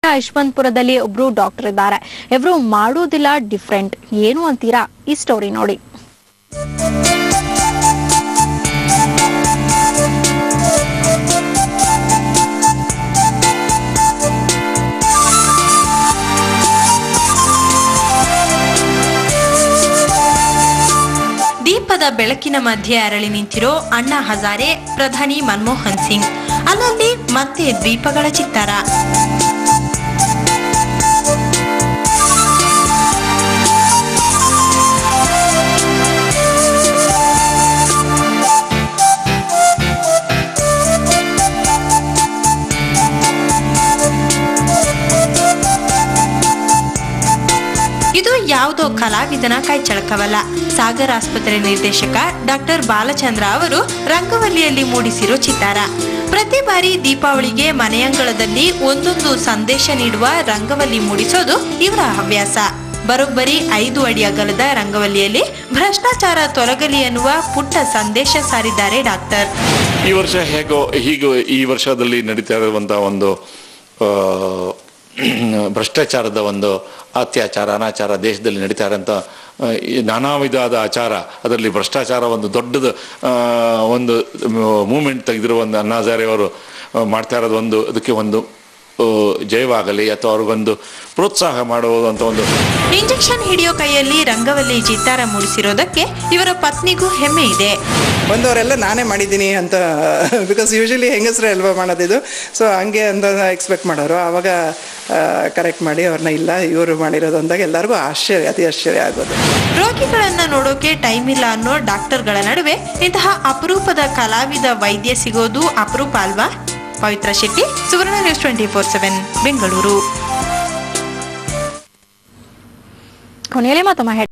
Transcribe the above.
ಯಶವಂತಪುರದಲ್ಲಿ ಒಬ್ರು ಡಾಕ್ಟರ್ ಇದ್ದಾರೆ. ಇವರು ಮಾಡೋದಿಲ್ಲ ಡಿಫರೆಂಟ್. ಏನು ಅಂತೀರಾ? ಈ ಸ್ಟೋರಿ ನೋಡಿ. ದೀಪದ ಬೆಳಕಿನ ಮಧ್ಯೆ ಅರಳಿ ನಿಂತಿರೋ ಅಣ್ಣಾ ಹಜಾರೆ, ಪ್ರಧಾನಿ ಮನಮೋಹನ್ ಸಿಂಗ್, ಅಲ್ಲಲ್ಲಿ ಮತ್ತೆ ದ್ವೀಪಗಳ ಚಿತ್ತಾರ. ಇದು ಯಾವುದೋ ಕಲಾವಿದನ ಕೈಚಳಕವಲ್ಲ. ಸಾಗರ್ ಆಸ್ಪತ್ರೆ ನಿರ್ದೇಶಕ ಡಾಕ್ಟರ್ ಬಾಲಚಂದ್ರ ಅವರು ರಂಗವಲ್ಲಿಯಲ್ಲಿ ಮೂಡಿಸಿರೋ ಚಿತ್ತಾರ. ಪ್ರತಿ ಬಾರಿ ದೀಪಾವಳಿಗೆ ಮನೆಯಂಗಳದಲ್ಲಿ ಒಂದೊಂದು ಸಂದೇಶ ನೀಡುವ ರಂಗವಲ್ಲಿ ಮೂಡಿಸೋದು ಇವರ ಹವ್ಯಾಸ. ಬರೋಬ್ಬರಿ 5 ಅಡಿ ಅಗಲದ ರಂಗವಲ್ಲಿಯಲ್ಲಿ ಭ್ರಷ್ಟಾಚಾರ ತೊಲಗಲಿ ಎನ್ನುವ ಪುಟ್ಟ ಸಂದೇಶ ಸಾರಿದ್ದಾರೆ ಡಾಕ್ಟರ್. ಈ ವರ್ಷ ಹೀಗೆ ಈ ವರ್ಷದಲ್ಲಿ ನಡೀತಾ ಇರುವಂತಹ ಒಂದು ಭ್ರಷ್ಟಾಚಾರದ ಒಂದು ಅತ್ಯಾಚಾರ ಅನಾಚಾರ ದೇಶದಲ್ಲಿ ನಡೀತಾ ಇರೋಂಥ ನಾನಾ ವಿಧವಾದ ಆಚಾರ, ಅದರಲ್ಲಿ ಭ್ರಷ್ಟಾಚಾರ ಒಂದು ದೊಡ್ಡದು ಒಂದು ಮೂಮೆಂಟ್ ತೆಗೆದಿರುವ ಒಂದು ಅಣ್ಣಾ ಹಜಾರೆ ಅವರು ಮಾಡ್ತಾ ಇರೋದು ಒಂದು ಅದಕ್ಕೆ ಒಂದು ಜಯವಾಗಲಿ ಅಥವಾ ಅವ್ರಿಗೊಂದು ಪ್ರೋತ್ಸಾಹ ಮಾಡುವಂಥ ಒಂದು ಇಂಜೆಕ್ಷನ್ ಹಿಡಿಯೋ ಕೈಯಲ್ಲಿ ರಂಗವಲ್ಲಿ ಚಿತ್ತಾರ ಮೂಡಿಸಿರೋದಕ್ಕೆ ಇವರ ಪತ್ನಿಗೂ ಹೆಮ್ಮೆ ಇದೆ. ಬಂದವರೆಲ್ಲ ನಾನೇ ಮಾಡಿದ್ದೀನಿ ಅಂತ, ಬಿಕಾಸ್ ಯೂಶಲಿ ಹೆಂಗಸರೇ ಅಲ್ವಾ ಮಾಡೋದಿದು, ಸೊ ಹಂಗೆ ಅಂತ ಎಕ್ಸ್ಪೆಕ್ಟ್ ಮಾಡೋರು. ಆವಾಗ ಕರೆಕ್ಟ್ ಮಾಡಿ ಅವ್ರನ್ನ ಇಲ್ಲ ಇವರು ಮಾಡಿರೋದು ಅಂದಾಗ ಎಲ್ಲರಿಗೂ ಅತಿ ಆಶ್ಚರ್ಯ ಆಗೋದು. ರೋಗಿಗಳನ್ನ ನೋಡೋಕೆ ಟೈಮ್ ಇಲ್ಲ ಅನ್ನೋ ಡಾಕ್ಟರ್ಗಳ ನಡುವೆ ಇಂತಹ ಅಪರೂಪದ ಕಲಾವಿದ ವೈದ್ಯ ಸಿಗೋದು ಅಪರೂಪ ಅಲ್ವಾ? ಪವಿತ್ರ ಶೆಟ್ಟಿ, ಸುವರ್ಣ ನ್ಯೂಸ್ 24/7 ಬೆಂಗಳೂರು. ಕೊನೆಯಲ್ಲಿ ಮತ್ತೊಮ್ಮೆ